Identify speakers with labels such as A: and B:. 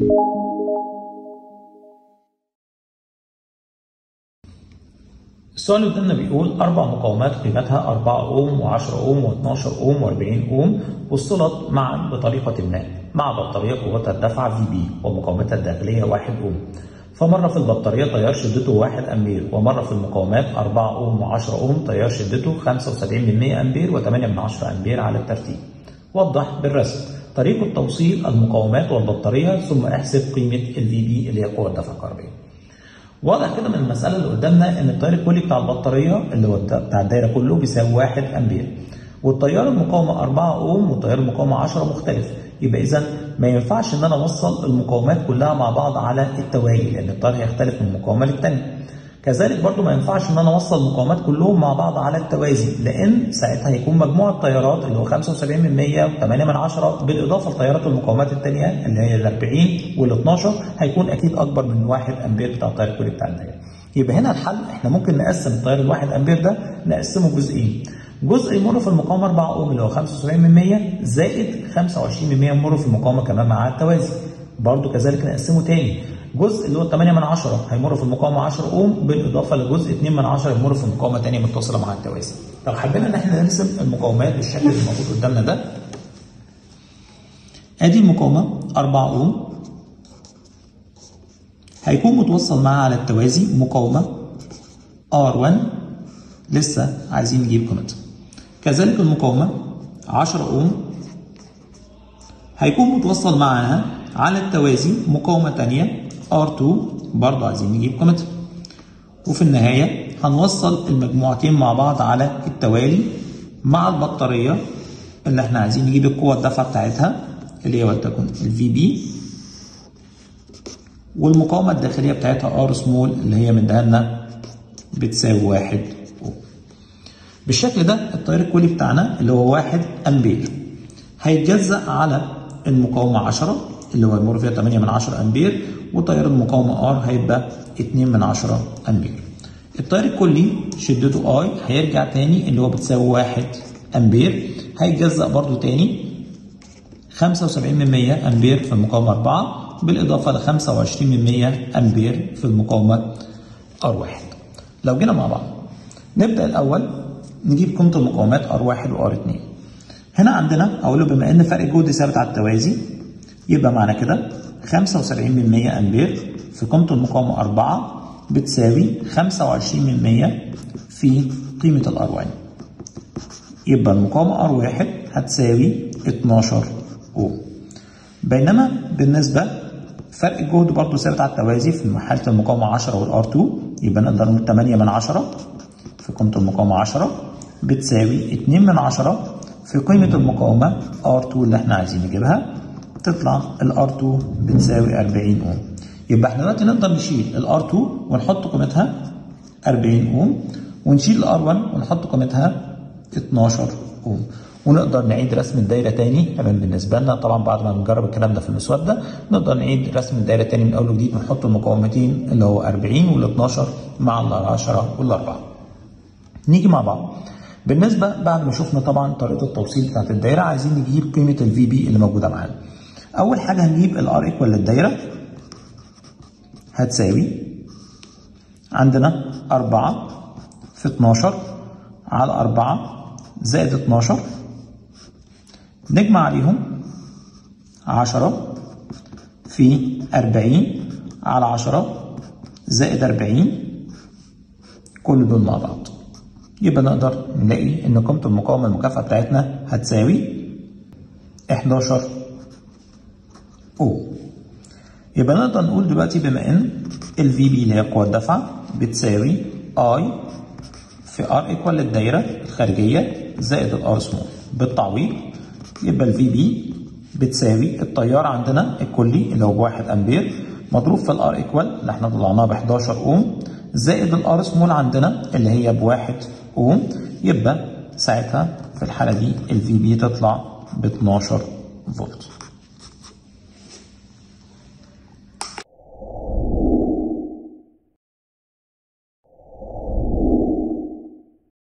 A: السؤال اللي قدامنا بيقول 4 مقاومات قيمتها 4 اوم و10 اوم و12 اوم و40 اوم وصلت معا بطريقة ما مع بطارية قوتها الدفع في بي ومقاومتها الداخلية 1 اوم. فمرة في البطارية تيار شدته 1 امبير، ومرة في المقاومات 4 اوم و10 اوم تيار شدته 75% امبير و8 امبير على الترتيب. وضح بالرسم طريقة توصيل المقاومات والبطارية ثم احسب قيمة الفي بي اللي هي قوة الدفع الكهربائية. واضح كده من المسألة اللي قدامنا إن التيار الكلي بتاع البطارية اللي هو بتاع الدايرة كله بيساوي 1 أمبير، والتيار المقاومة 4 أوم والتيار المقاومة 10 مختلف، يبقى إذا ما ينفعش إن أنا أوصل المقاومات كلها مع بعض على التوالي لأن التيار هيختلف من مقاومة للتانية. كذلك برضو ما ينفعش إن أنا أوصل المقاومات كلهم مع بعض على التوازي، لأن ساعتها هيكون مجموع التيارات اللي هو 75% و8 بالإضافة لتيارات المقاومات التانية اللي هي ال 40 وال 12 هيكون أكيد أكبر من 1 أمبير بتاع التيار الكلي بتاع الدايرة. يبقى هنا الحل إحنا ممكن نقسم التيار ال 1 أمبير ده نقسمه جزئين. جزء يمر في المقاومة 4 أوم اللي هو 75% زائد 25% يمر في المقاومة كمان مع التوازي. برضو كذلك نقسمه تاني، جزء اللي هو 8 هيمر في المقاومة 10 أوم بالإضافة لجزء 2 يمر في المقاومة تانية متصلة مع التوازي. طب حبينا إن احنا نرسم المقاومات بالشكل اللي موجود قدامنا ده. أدي المقاومة 4 أوم هيكون متوصل معاها على التوازي مقاومة R1 لسه عايزين نجيب قيمتها. كذلك المقاومة 10 أوم هيكون متوصل معاها على التوازي مقاومة تانية R2 برضه عايزين نجيب قيمتها. وفي النهاية هنوصل المجموعتين مع بعض على التوالي مع البطارية اللي احنا عايزين نجيب القوة الدفع بتاعتها اللي هي ولتكن الفي بي، والمقاومة الداخلية بتاعتها R سمول اللي هي مديها لنا بتساوي 1 أوم. بالشكل ده التيار الكلي بتاعنا اللي هو 1 أمبير هيتجزأ على المقاومة 10 اللي هو يمر فيها 8 أمبير، وتيار المقاومة R هيبقى 2 أمبير. التيار الكلي شدته I هيرجع تاني اللي هو بتساوي 1 أمبير هيتجزأ برضو تاني 75% أمبير في المقاومة 4 بالإضافة ل 25% أمبير في المقاومة R1. لو جينا مع بعض نبدأ الأول نجيب قيمة المقاومات R1 و R2. هنا عندنا أقول له بما إن فرق الجهد ثابت على التوازي يبقى معنى كده 75% أمبير في قيمة المقاومة 4 بتساوي 25% في قيمة الR1، يبقى المقاومة R1 هتساوي 12 أوم. بينما بالنسبة فرق الجهد برضه ثابت على التوازي في حالة المقاومة 10 والR2 يبقى نقدر نقول 8 في قيمة المقاومة 10 بتساوي 2 في قيمة المقاومة R2 اللي احنا عايزين نجيبها، تطلع الR2 بتساوي 40 أوم. يبقى احنا دلوقتي نقدر نشيل الR2 ونحط قيمتها 40 أوم، ونشيل الR1 ونحط قيمتها 12 أوم، ونقدر نعيد رسم الدايرة تاني. كمان بالنسبة لنا طبعا بعد ما نجرب الكلام ده في المسودة نقدر نعيد رسم الدايرة تاني من أول وجديد ونحط المقاومتين اللي هو 40 وال12 مع ال10 وال4. نيجي مع بعض بالنسبة بعد ما شفنا طبعا طريقة التوصيل بتاعت الدايرة عايزين نجيب قيمة الفي بي اللي موجودة معانا. أول حاجة هنجيب الار ايكوال للدايرة هتساوي عندنا 4 في 12 على 4 زائد 12 نجمع عليهم 10 في 40 على 10 زائد 40 كل دول مع بعض، يبقى نقدر نلاقي ان قيمة المقاومة المكافأة بتاعتنا هتساوي 11 أوم. يبقى نقدر نقول دلوقتي بما ان الفي بي اللي هي قوة الدفع بتساوي I في R ايكوال للدايرة الخارجية زائد الار سمول بالتعويض، يبقى الفي بي بتساوي التيار عندنا الكلي اللي هو ب1 أمبير مضروب في الار ايكوال اللي احنا طلعناه ب 11 أوم زائد الار سمول عندنا اللي هي ب1 أوم، يبقى ساعتها في الحالة دي الفي بي تطلع ب 12 فولت.